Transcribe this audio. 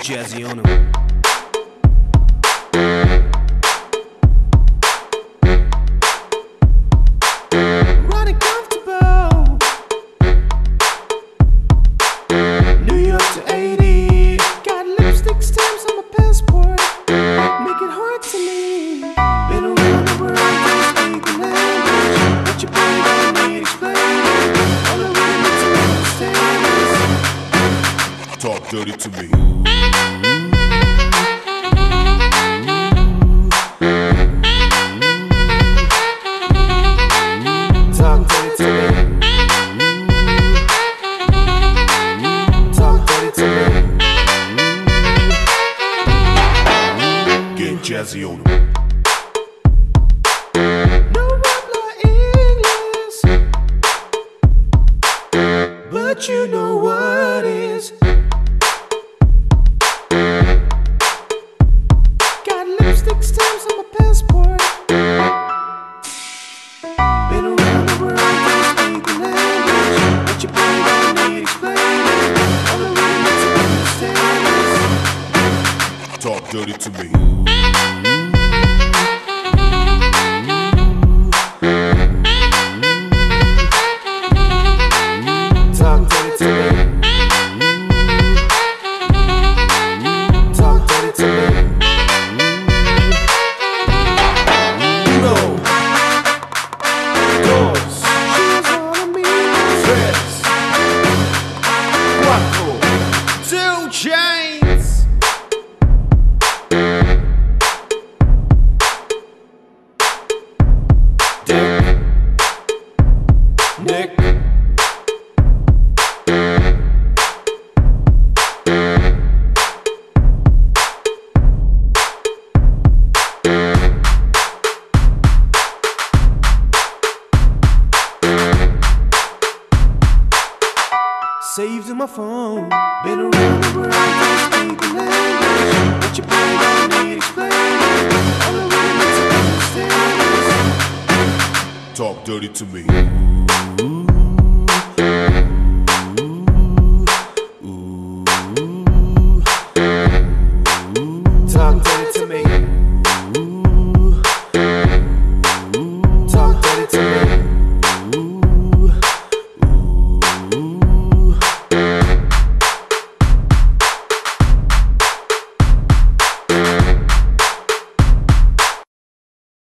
jazzy on him. Running comfortable, New York to 80. Got lipstick stamps on my passport, make it hard to leave. Been around the world, can't speak the language, but your brain don't need explaining. All I really need to understand is talk dirty to me. Talk dirty to me. Talk dirty to me. Get jazzy on them. No rap like English, but you know what is. Got lipstick stamps on my passport. Been around the world, can't speak the language, but your brain don't need explaining. All I really need to understand is talk dirty to me. Talk dirty to me. Talk dirty to me. Uno, dos, she's all of me. Tres, cuatro, 2 Chainz. Dick, Nick. Saved in my phone. Been around the world, can't speak the language, but your brain don't need explaining. All I really need to understand is talk dirty to me.